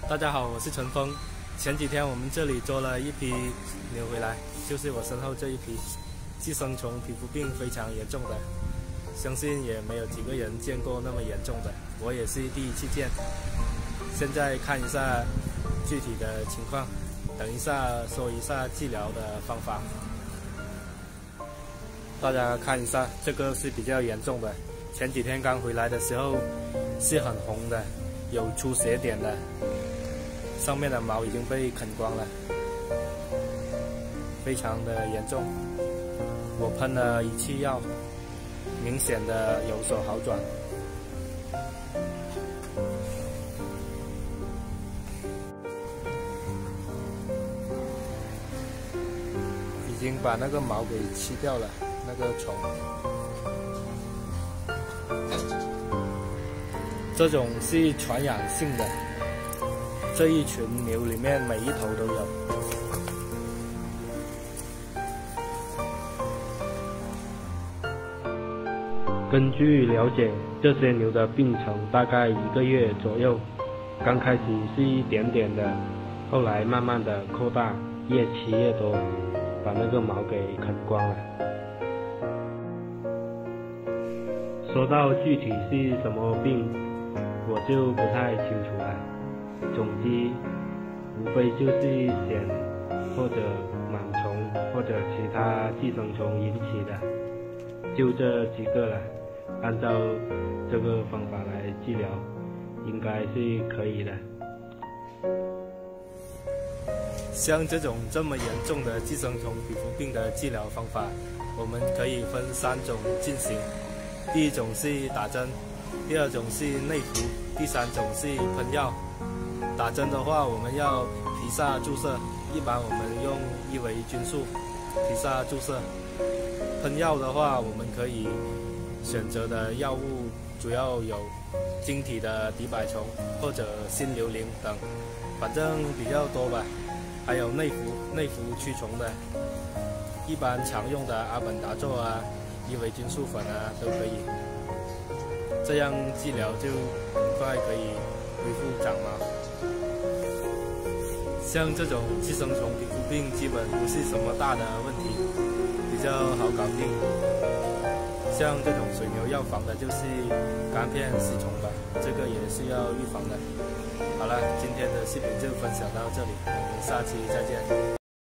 大家好，我是陈峰。前几天我们这里捉了一批牛回来，就是我身后这一批寄生虫皮肤病非常严重的，相信也没有几个人见过那么严重的，我也是第一次见。现在看一下具体的情况，等一下说一下治疗的方法。大家看一下，这个是比较严重的，前几天刚回来的时候是很红的，有出血点的，上面的毛已经被啃光了，非常的严重。我喷了1次药，明显的有所好转。已经把那个毛给吃掉了，那个虫。这种是传染性的，这一群牛里面每一头都有。根据了解，这些牛的病程大概1个月左右，刚开始是一点点的，后来慢慢的扩大，越吃越多，把那个毛给啃光了。说到具体是什么病，我就不太清楚了。总之，无非就是癣或者螨虫或者其他寄生虫引起的，就这几个了。按照这个方法来治疗，应该是可以的。像这种这么严重的寄生虫皮肤病的治疗方法，我们可以分3种进行。第一种是打针，第二种是内服，第三种是喷药。打针的话，我们要皮下注射，一般我们用伊维菌素皮下注射。喷药的话，我们可以选择的药物主要有晶体的敌百虫或者新硫灵等，反正比较多吧。还有内服驱虫的，一般常用的阿苯达唑啊、伊维菌素粉啊都可以。这样治疗就很快可以恢复长毛。像这种寄生虫皮肤病基本不是什么大的问题，比较好搞定。像这种水牛要防的就是肝片吸虫吧，这个也是要预防的。好了，今天的视频就分享到这里，我们下期再见。